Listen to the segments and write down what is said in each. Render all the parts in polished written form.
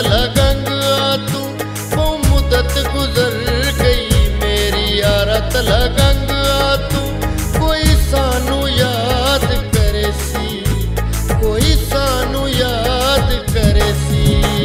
तला गंगा तू बहु मुदत गुजर गई मेरी यारा तला गंगा तू कोई सानू याद करे सी कोई सानू याद करे सी।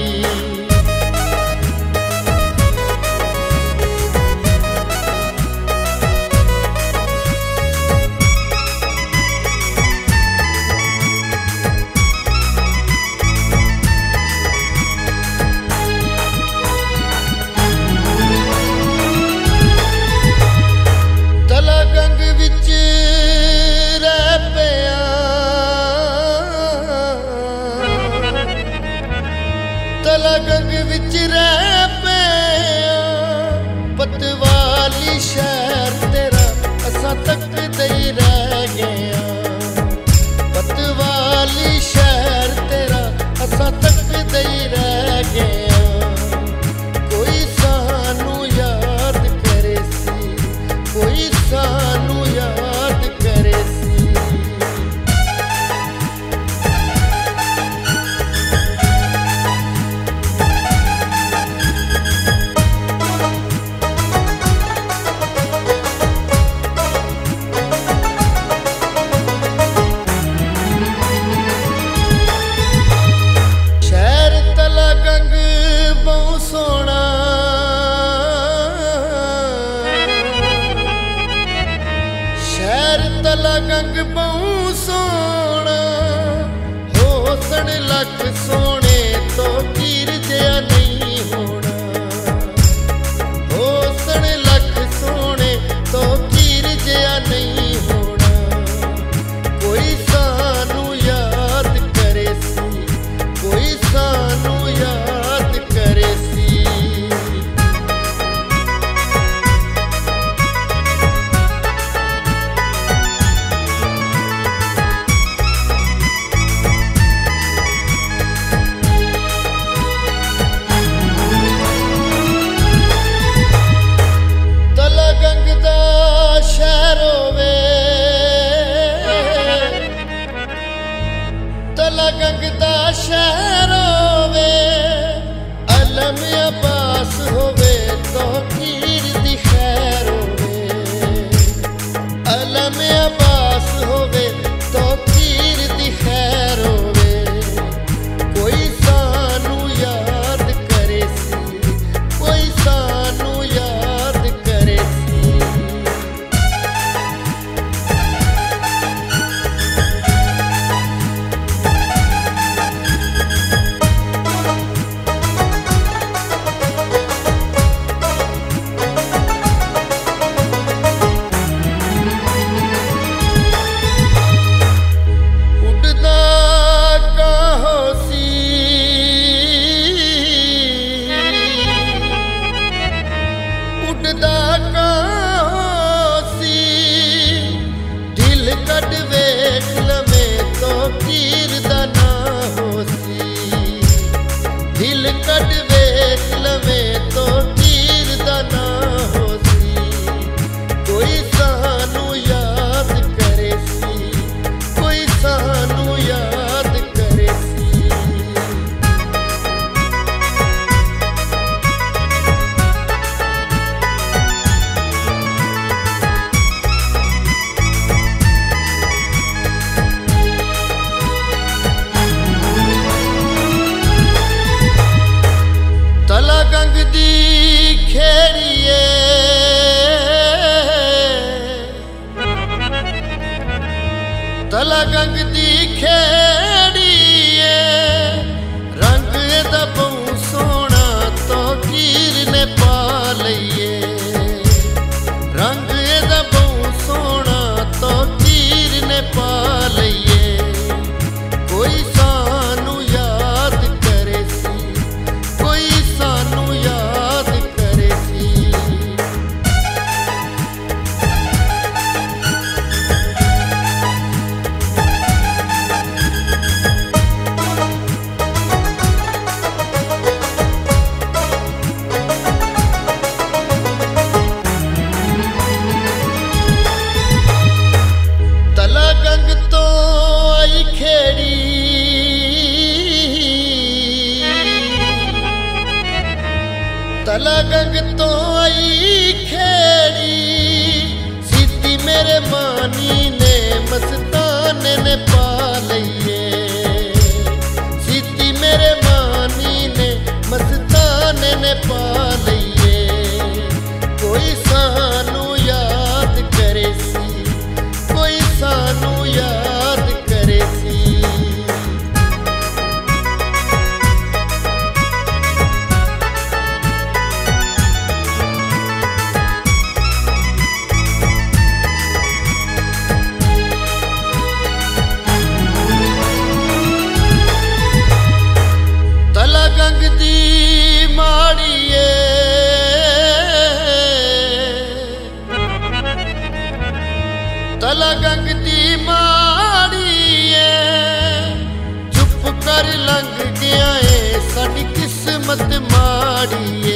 तला गंग विच रह पिया पतवाली शहर तेरा असां तकदे ही रह गया पतवाली शहर तेरा असां तकदे ही रह गया कोई सानू याद करे सी कोई सानू याद करे सी। तला गंग बहु सोना होसन लख सोने तो कीर जया नहीं होना होसन लख सोने तो कीर जया नहीं होना कोई सानू याद करे सी कोई सानू याद करे सी। तला गंग दा शहर होवे अलम अब्बास होवे तो कीर दी खैर होवे अलम अब्बास होवे तो कीर दी खैर होवे कोई सानू याद करे सी कोई सानू याद करे सी। दिल कट वेख लवे तो कीर दा ना होसी दिल कट वेख लवे तो कीर दा ना होसी कोई सानू याद करे सी कोई सानू याद करे सी। तला गंग दी माड़ी चुप कर लंघ गया है साडी किस्मत माड़ी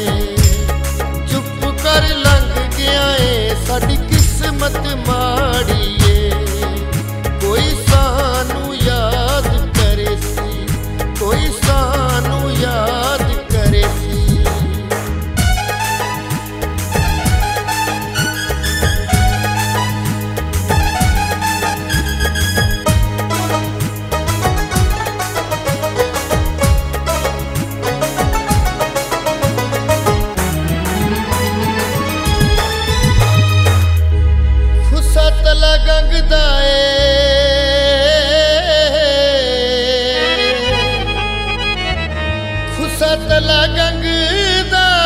चुप कर लंघ गया है साडी किस्मत माड़ी कोई सानू याद करे सी कोई सानू याद करे सी तला गंग दाए खुसा तला गंग दा